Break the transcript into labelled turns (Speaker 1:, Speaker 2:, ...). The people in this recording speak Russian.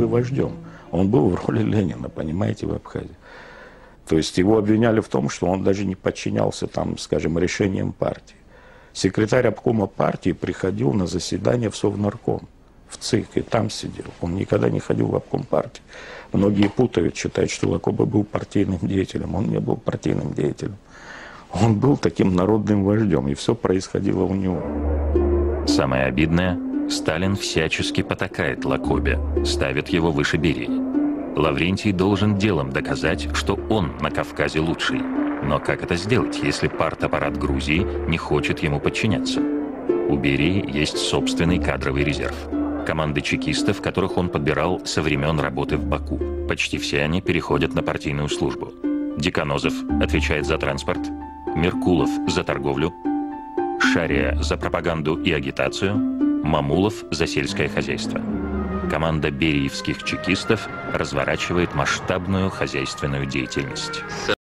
Speaker 1: вождем. Он был в роли Ленина, понимаете, в Абхазии. То есть его обвиняли в том, что он даже не подчинялся, там, скажем, решениям партии. Секретарь обкома партии приходил на заседание в Совнарком, в ЦИК, и там сидел. Он никогда не ходил в обком партии. Многие путают, считают, что Лакоба был партийным деятелем. Он не был партийным деятелем. Он был таким народным вождем, и все происходило у него.
Speaker 2: Самое обидное, Сталин всячески потакает Лакобе, ставит его выше Берии. Лаврентий должен делом доказать, что он на Кавказе лучший. Но как это сделать, если партаппарат Грузии не хочет ему подчиняться? У Берии есть собственный кадровый резерв. Команды чекистов, которых он подбирал со времен работы в Баку. Почти все они переходят на партийную службу. Деканозов отвечает за транспорт, Меркулов за торговлю, Шария за пропаганду и агитацию, Мамулов за сельское хозяйство. Команда бериевских чекистов разворачивает масштабную хозяйственную деятельность.